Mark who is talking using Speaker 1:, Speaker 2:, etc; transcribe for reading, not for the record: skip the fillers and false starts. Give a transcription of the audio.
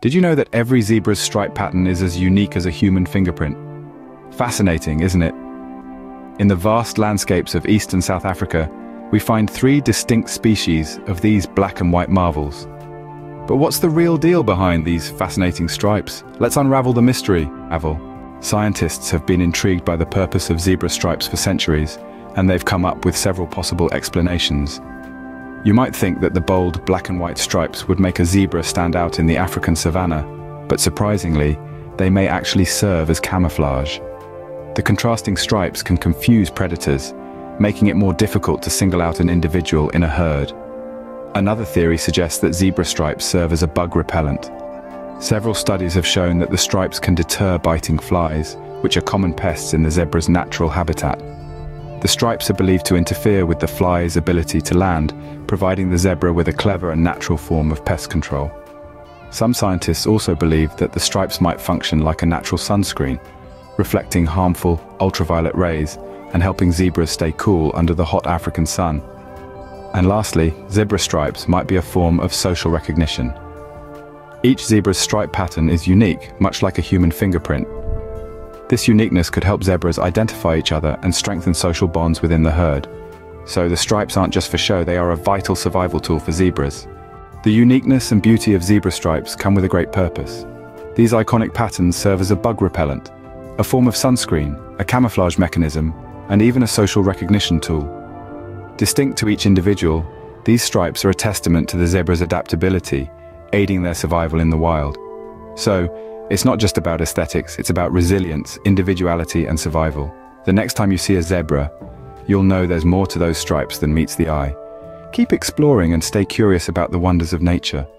Speaker 1: Did you know that every zebra's stripe pattern is as unique as a human fingerprint? Fascinating, isn't it? In the vast landscapes of East and South Africa, we find 3 distinct species of these black and white marvels. But what's the real deal behind these fascinating stripes? Let's unravel the mystery. Scientists have been intrigued by the purpose of zebra stripes for centuries, and they've come up with several possible explanations. You might think that the bold black and white stripes would make a zebra stand out in the African savanna, but surprisingly, they may actually serve as camouflage. The contrasting stripes can confuse predators, making it more difficult to single out an individual in a herd. Another theory suggests that zebra stripes serve as a bug repellent. Several studies have shown that the stripes can deter biting flies, which are common pests in the zebra's natural habitat. The stripes are believed to interfere with the fly's ability to land, providing the zebra with a clever and natural form of pest control. Some scientists also believe that the stripes might function like a natural sunscreen, reflecting harmful ultraviolet rays and helping zebras stay cool under the hot African sun. And lastly, zebra stripes might be a form of social recognition. Each zebra's stripe pattern is unique, much like a human fingerprint. This uniqueness could help zebras identify each other and strengthen social bonds within the herd. So the stripes aren't just for show, they are a vital survival tool for zebras. The uniqueness and beauty of zebra stripes come with a great purpose. These iconic patterns serve as a bug repellent, a form of sunscreen, a camouflage mechanism, and even a social recognition tool. Distinct to each individual, these stripes are a testament to the zebra's adaptability, aiding their survival in the wild. So, it's not just about aesthetics, it's about resilience, individuality, and survival. The next time you see a zebra, you'll know there's more to those stripes than meets the eye. Keep exploring and stay curious about the wonders of nature.